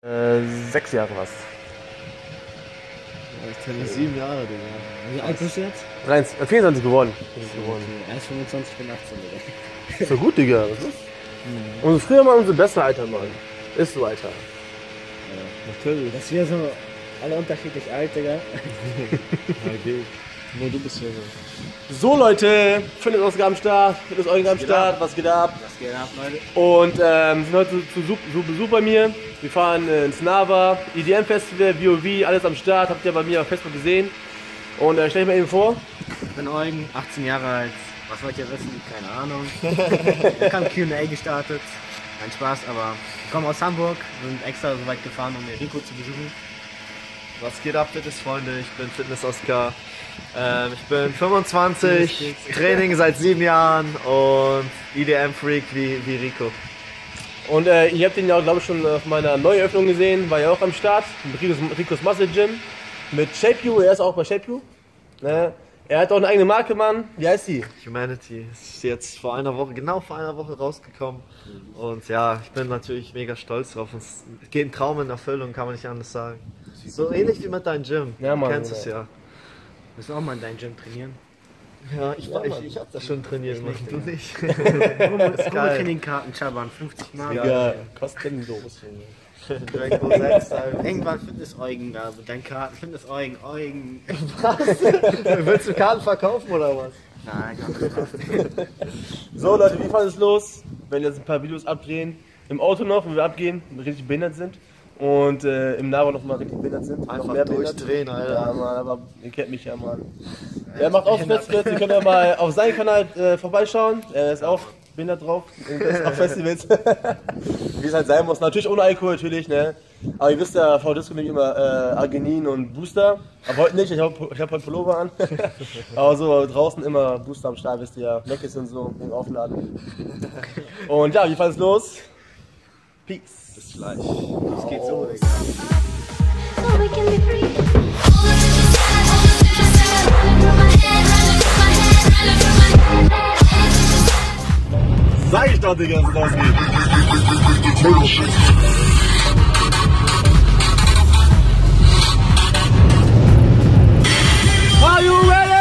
6 Jahre was. Ja, ich kenne 7 Jahre, Digga. Wie alt bist du jetzt? 24 geworden. Er ist 25, ich bin 18, Digga. Ist so gut, Digga. Was ist? Und früher mal umso besser, Alter, Mann. Ist so, Alter. Ja, natürlich. Dass wir so alle unterschiedlich alt, Digga. Ja, geht. Nur du bist ja so. So, Leute, Fitness am Start, Fitness Eugen am Start, was geht ab? Was geht ab, Leute? Und sind heute zu Besuch bei mir. Wir fahren ins Nava, EDM Festival, WoW, alles am Start, habt ihr bei mir auf Facebook gesehen. Und stell ich mal eben vor. Ich bin Eugen, 18 Jahre alt. Was wollt ihr wissen? Keine Ahnung. Ich habe Q&A gestartet. Kein Spaß, aber ich komme aus Hamburg, sind extra so weit gefahren, um mir Rico zu besuchen. Was geht ab, Fitness-Freunde? Ich bin Fitness-Oscar. Ich bin 25, Training seit 7 Jahren und EDM-Freak wie Rico. Und ihr habt ihn ja, glaube ich, schon auf meiner Neueröffnung gesehen, war ja auch am Start, mit Ricos Muscle Gym, mit ShapeU, er ist auch bei ShapeU. Ne? Er hat auch eine eigene Marke, Mann. Wie heißt die? Humanity. Ist jetzt genau vor einer Woche rausgekommen. Und ja, ich bin natürlich mega stolz drauf. Es geht ein Traum in Erfüllung, kann man nicht anders sagen. So ähnlich wie mit deinem Gym. Ja, Mann, du kennst es ja. Müssen wir auch mal in deinem Gym trainieren? Ja, ich hab das schon trainiert, Mann. Du nicht. Training-Karten, Chaban, 50 Mal. Ja, kostenlos. Dragon Ball 6, Alter. Irgendwann Fitness-Eugen da mit deinen Karten. Fitness-Eugen, Eugen. Was? Willst du Karten verkaufen oder was? Nein, So, Leute, wie fahren es los? Wir werden jetzt ein paar Videos abdrehen. Im Auto noch, wenn wir abgehen, richtig behindert sind. Und im Nava noch mal richtig behindert sind. Einfach noch mehr durchdrehen, Alter. Ja, Mann, aber ihr kennt mich ja, Mann. Er macht auch Festivals, ihr könnt ja mal auf seinen Kanal vorbeischauen. Er ist auch behindert drauf, auf Festivals. Wie es halt sein muss. Natürlich ohne Alkohol, natürlich, ne? Aber ihr wisst ja, Frau Disco nimmt immer Arginin und Booster. Aber heute nicht, ich hab heute Pullover an. Aber so draußen immer Booster am Start, wisst ihr ja. Meckes und so, wegen Aufladen. Und ja, wie fand es los? Peace. Bis gleich. Es geht so, Digga. So we can be free. Sag ich doch, Digga, dass es losgeht. Are you ready?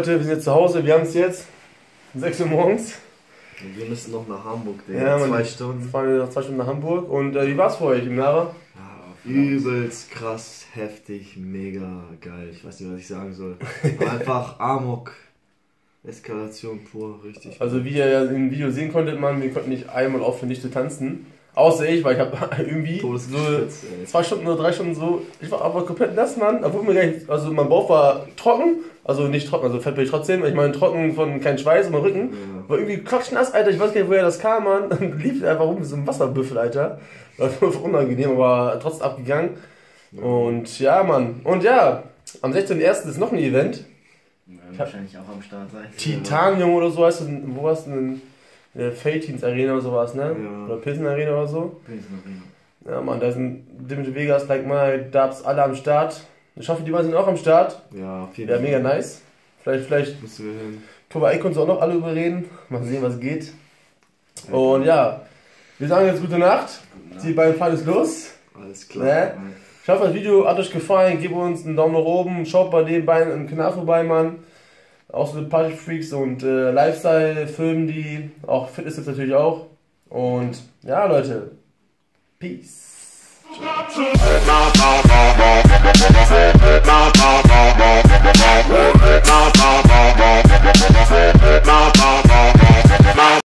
Leute, wir sind jetzt zu Hause, wir haben es jetzt 6 Uhr morgens. Und wir müssen noch nach Hamburg, Digga. Ja, 2 Stunden. Fahren wir noch 2 Stunden nach Hamburg. Und wie war's für euch im Lara? Ja, übelst krass, heftig, mega geil. Ich weiß nicht, was ich sagen soll. Einfach Amok. Eskalation pur, richtig. Also wie ihr ja im Video sehen konntet, man, wir konnten nicht einmal aufhören, nicht zu tanzen. Außer ich, weil ich habe irgendwie so 2 Stunden oder 3 Stunden so, ich war aber komplett nass, Mann. Obwohl mir gar nicht, also mein Bauch war trocken, also nicht trocken, also fett bin ich trotzdem. Ich meine trocken von kein Schweiß und mein Rücken. Ja. War irgendwie klatschnass, Alter. Ich weiß gar nicht, woher das kam, Mann. Und lief einfach rum wie so ein Wasserbüffel, Alter. War voll unangenehm, aber trotzdem abgegangen. Ja. Und ja, Mann. Und ja, am 16.01. ist noch ein Event. Wahrscheinlich auch am Start sein. Titanium oder so heißt es. Wo warst du denn? Fate-Teams Arena oder sowas, ne? Ja. Oder Pilsen Arena oder so. Ja, Mann, da sind Dimitri Vegas, Like Mike, Dubs, alle am Start. Ich hoffe, die beiden sind auch am Start. Ja, auf jeden Wäre Fall. mega nice. Vielleicht Müssen wir hin. können wir Icons auch noch alle überreden. Mal sehen, was geht. Und ja, wir sagen jetzt gute Nacht. Die beiden fahren jetzt los. Alles klar. Ne? Ich hoffe, das Video hat euch gefallen. Gebt uns einen Daumen nach oben. Schaut bei den beiden im Kanal vorbei, Mann. Auch so Party-Freaks und Lifestyle filmen die. Auch Fitness jetzt natürlich auch. Und ja, Leute. Peace.